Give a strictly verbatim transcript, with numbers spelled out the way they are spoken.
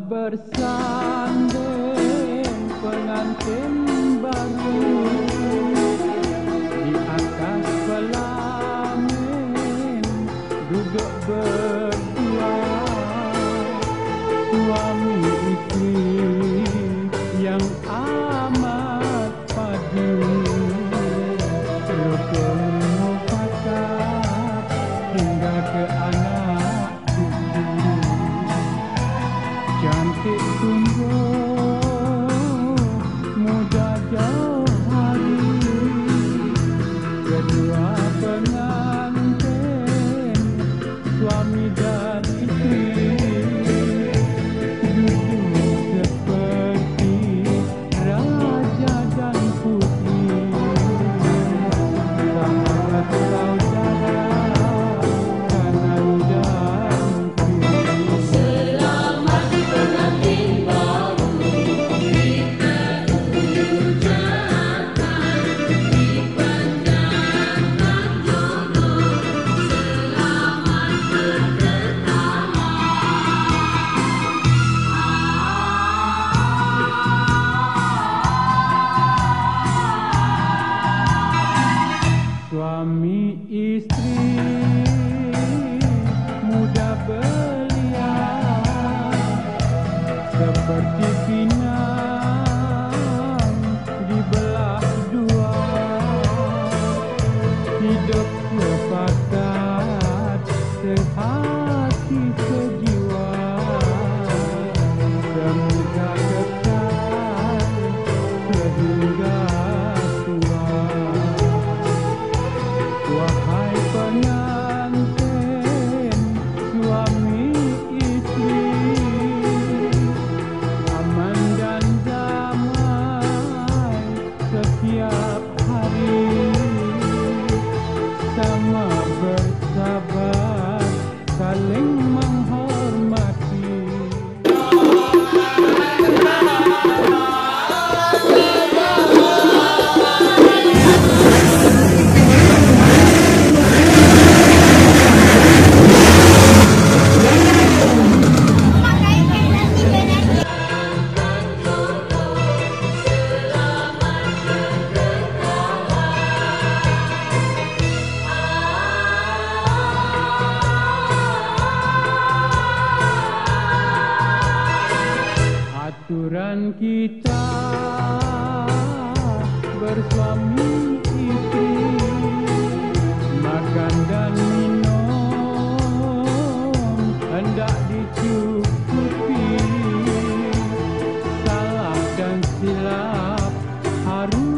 bersanding pengantin baru di atas pelamin duduk berdua, suami istri yang amat padu, rukun mufakat hingga ke anak cucu. Cantik tumbuh, muda jauh hari, kedua pengantin, suami dan istri, duduk seperti raja dan putri, sahabat saudara, kanan dan kiri. Selamat pengantin baru, kita ucapkan dipanjangkan jodoh, selamat bertetangga. Suami istri muda belia, seperti pinang dibelah dua, hidup sepakat sehati sejiwa, semoga kekal sehingga tua. Wahai pengantin, suami istri, aman dan damai setiap hari, sama bersabar, saling menghormati. Aturan kita bersuami istri, makan dan minum hendak dicukupi, salah dan silap harus